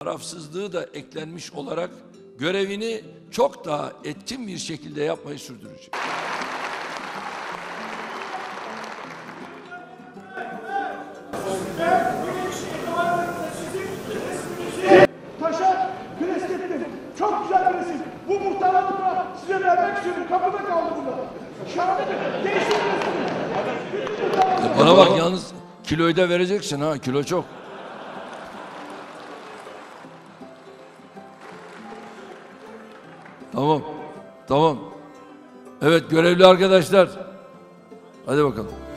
tarafsızlığı da eklenmiş olarak görevini çok daha etkin bir şekilde yapmayı sürdürecek. Taşa pres ettim. Çok güzel presim. Bu muhtarlıkla size vermek istiyorum. Kapıda kaldı burada. Şahane bir değişik presim. Bana bak yalnız kiloyu da vereceksin ha. Kilo çok. Tamam. Tamam. Evet görevli arkadaşlar. Hadi bakalım.